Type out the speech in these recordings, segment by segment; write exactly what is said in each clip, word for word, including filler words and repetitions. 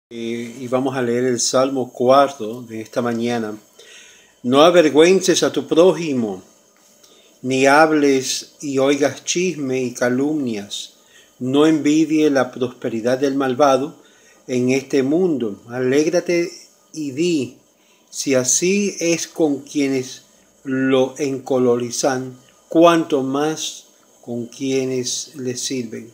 Eh, y vamos a leer el Salmo cuarto de esta mañana. No avergüences a tu prójimo, ni hables y oigas chisme y calumnias. No envidie la prosperidad del malvado en este mundo. Alégrate y di, si así es con quienes lo encolorizan, cuanto más con quienes le sirven.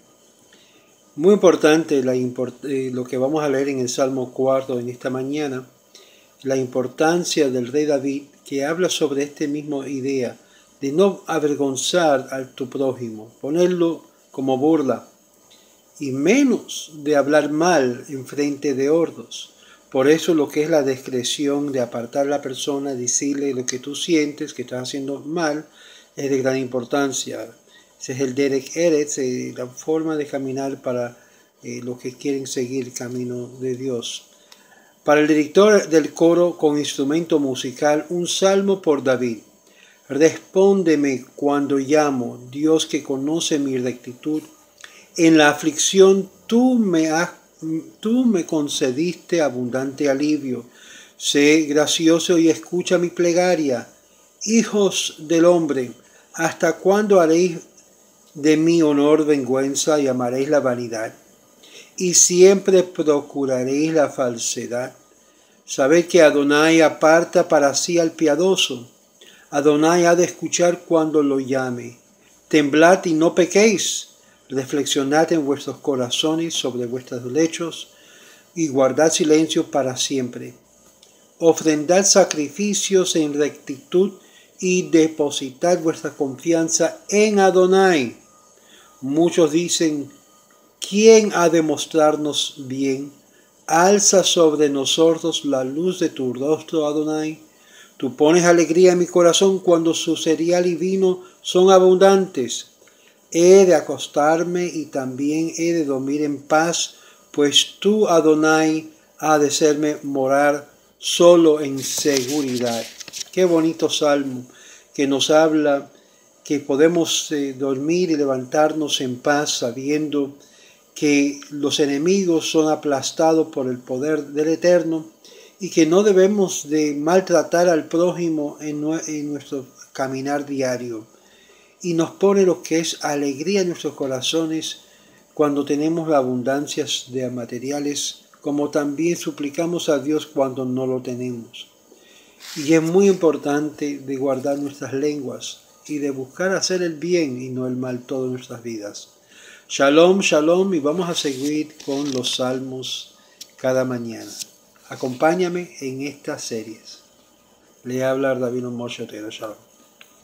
Muy importante la import eh, lo que vamos a leer en el Salmo cuarto en esta mañana, la importancia del rey David, que habla sobre esta misma idea de no avergonzar a tu prójimo, ponerlo como burla, y menos de hablar mal en frente de otros. Por eso lo que es la discreción de apartar a la persona, decirle lo que tú sientes, que estás haciendo mal, es de gran importancia. Ese es el Derek Eretz, eh, la forma de caminar para eh, los que quieren seguir el camino de Dios. Para el director del coro con instrumento musical, un salmo por David. Respóndeme cuando llamo, Dios que conoce mi rectitud. En la aflicción tú me, has, tú me concediste abundante alivio. Sé gracioso y escucha mi plegaria. Hijos del hombre, ¿hasta cuándo haréis de mi honor vergüenza y amaréis la vanidad? Y siempre procuraréis la falsedad. Sabed que Adonai aparta para sí al piadoso. Adonai ha de escuchar cuando lo llame. Temblad y no pequéis. Reflexionad en vuestros corazones sobre vuestros lechos y guardad silencio para siempre. Ofrendad sacrificios en rectitud y depositad vuestra confianza en Adonai. Muchos dicen, ¿quién ha de mostrarnos bien? Alza sobre nosotros la luz de tu rostro, Adonai. Tú pones alegría en mi corazón cuando su cereal y vino son abundantes. He de acostarme y también he de dormir en paz, pues tú, Adonai, ha de hacerme morar solo en seguridad. Qué bonito salmo que nos habla que podemos eh, dormir y levantarnos en paz sabiendo que los enemigos son aplastados por el poder del Eterno y que no debemos de maltratar al prójimo en, en nuestro caminar diario. Y nos pone lo que es alegría en nuestros corazones cuando tenemos la abundancia de materiales, como también suplicamos a Dios cuando no lo tenemos. Y es muy importante de guardar nuestras lenguas y de buscar hacer el bien y no el mal todas nuestras vidas. Shalom, shalom, y vamos a seguir con los salmos cada mañana. Acompáñame en estas series. Le habla David Moshe Otero. Shalom.